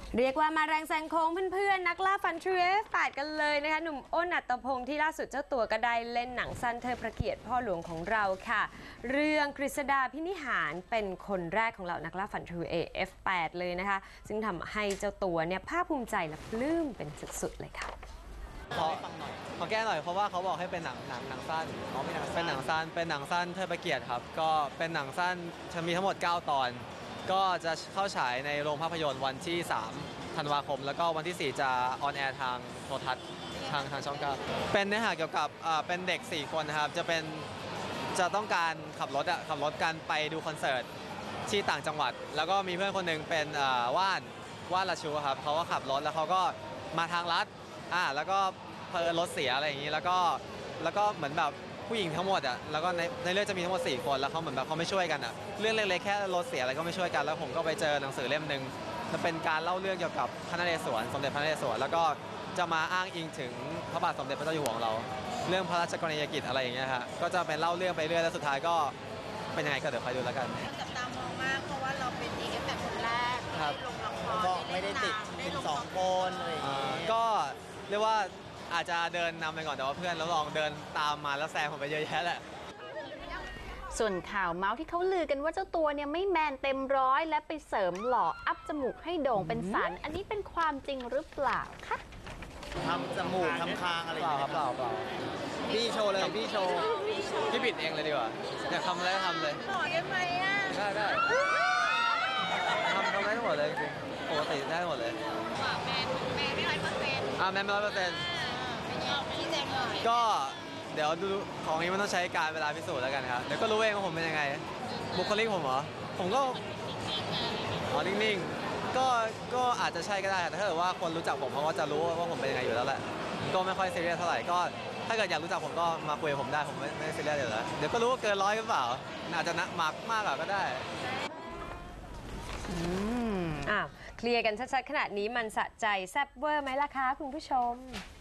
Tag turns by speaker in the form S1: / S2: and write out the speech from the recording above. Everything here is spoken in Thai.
S1: เรียกว่ามาแรงแซงโค้งเพื่อนๆนักล่าฟันทรู F8 กันเลยนะคะหนุ่มอ้นอัตพงศ์ที่ล่าสุดเจ้าตัวก็ได้เล่นหนังสั้นเทิดพระเกียรติพ่อหลวงของเราค่ะเรื่องกฤษดาพินิหารเป็นคนแรกของเหล่านักล่าฟันทรู F8 เลยนะคะซึ่งทำให้เจ้าตัวเนี่ยภาคภูมิใจและปลื้มเป็นสุดๆเลยค่ะ
S2: ขอแก้หน่อยเพราะว่าเขาบอกให้เป็นหนังสั้นเป็นหนังสั้นเทิดพระเกียรติครับก็เป็นหนังสั้นจะมีทั้งหมด9 ตอนก็จะเข้าฉายในโรงภาพยนตร์วันที่3 ธันวาคมแล้วก็วันที่4จะออนแอร์ทางโทรทัศน์ทางช่อง9เป็นเนื้อหาเกี่ยวกับเป็นเด็ก4 คนนะครับจะต้องการขับรถกันไปดูคอนเสิร์ตที่ต่างจังหวัดแล้วก็มีเพื่อนคนหนึ่งเป็นว่านราชูครับเขาก็ขับรถแล้วเขาก็มาทางลัดแล้วก็เพลินรถเสียอะไรอย่างนี้แล้วก็เหมือนแบบผู้หญิงทั้งหมดแล้วก็ในเรื่องจะมีทั้งหมด4 คนแล้วเขาเหมือนแบบเขาไม่ช่วยกันเรื่องเล็กๆแค่รถเสียอะไรก็ไม่ช่วยกันแล้วผมก็ไปเจอหนังสือเล่มหนึ่งจะเป็นการเล่าเรื่องเกี่ยวกับพระนเรศวรสมเด็จพระนเรศวรแล้วก็จะมาอ้างอิงถึงพระบาทสมเด็จพระเจ้าอยู่หัวของเราเรื่องพระราชกรณียกิจอะไรอย่างเงี้ยฮะก็จะเป็นเล่าเรื่องไปเรื่อยแล้วสุดท้ายก็เป็นยังไงก็เดี๋ยวคอยดูแล้วกัน
S3: จับตามองมากเพราะว่าเราเป็นAF8คนแรกที่ได้ลงละคร
S4: ก็ไม่ได้ติดเป็น2 คนอะไรอย่างเงี้ย
S2: ก็เรียกว่าอาจจะเดินนำไปก่อนแต่ว่าเพื่อนแล้วลองเดินตามมาแล้วแซงผมไปเยอะแยะแหละ
S5: ส่วนข่าวเมาส์ที่เขาลือกันว่าเจ้าตัวเนี่ยไม่แมนเต็มร้อยและไปเสริมหล่ออัพจมูกให้โด่งเป็นสันอันนี้เป็นความจริงหรือเปล่าคะ
S4: ทำจมูกทำคางอะไรอย่างเงี้ย
S2: เปล่า
S4: พี่โชว์เลยพี่โชว์
S2: พี่บิดเองเลยดีกว่าอยากทำอะไรก็ทำเลย
S3: หล่อได้ไหม
S2: ได้ทำได้ทั้งหมดเลยจริงปกติได้หมดเลย
S3: แมนไม่100%
S2: แมน100%
S3: เป็นยังพี่แจงเลย
S2: ก็เดี๋ยวดูของนี้มันต้องใช้การเวลาพิสูจน์แล้วกันครับเดี๋ยวก็รู้เองว่าผมเป็นยังไงบุคลิกผมเหรอผมก็นิ่งๆก็อาจจะใช่ก็ได้แต่ถ้าเกิดว่าคนรู้จักผมเขาก็จะรู้ว่าผมเป็นยังไงอยู่แล้วแหละก็ไม่ค่อยซีเรียสเท่าไหร่ก็ถ้าเกิดอยากรู้จักผมก็มาคุยกับผมได้ผมไม่ซีเรียสอยู่แล้วเดี๋ยวก็รู้ว่าเกิน100หรือเปล่าอาจจะมากก็ได้
S1: เคลียร์กันชัดๆขนาดนี้มันสะใจแซ่บเวอร์ไหมล่ะคะคุณผู้ชม